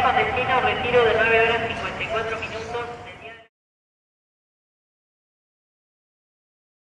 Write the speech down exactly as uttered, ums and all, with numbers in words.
con destino retiro de nueve horas cincuenta y cuatro minutos.